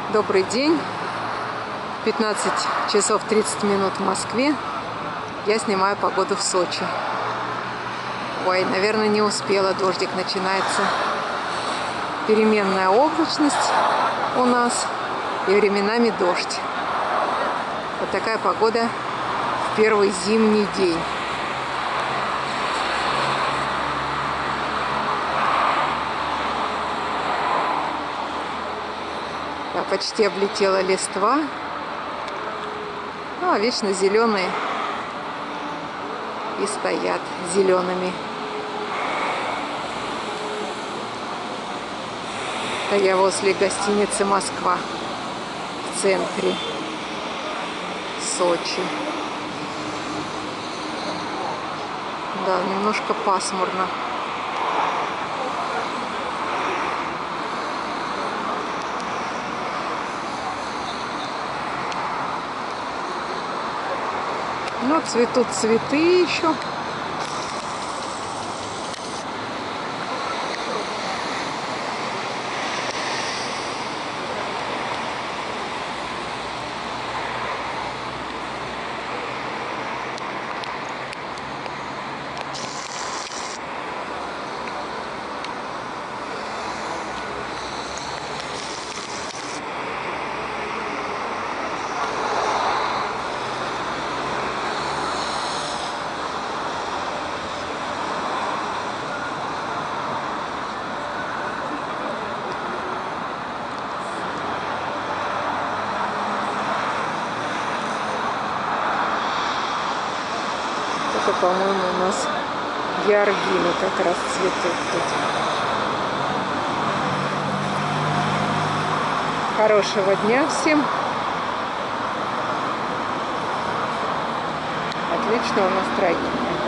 Добрый день. 15 часов 30 минут в Москве. Я снимаю погоду в Сочи. Ой, наверное, не успела. Дождик начинается. Переменная облачность у нас и временами дождь. Вот такая погода в первый зимний день. Да, почти облетела листва. Ну, а вечно зеленые и стоят зелеными. Да, я возле гостиницы «Москва» в центре Сочи. Да, немножко пасмурно. Ну, цветут цветы еще. Это, по-моему, у нас георгины как раз цветут тут. Хорошего дня всем. Отличного настроения.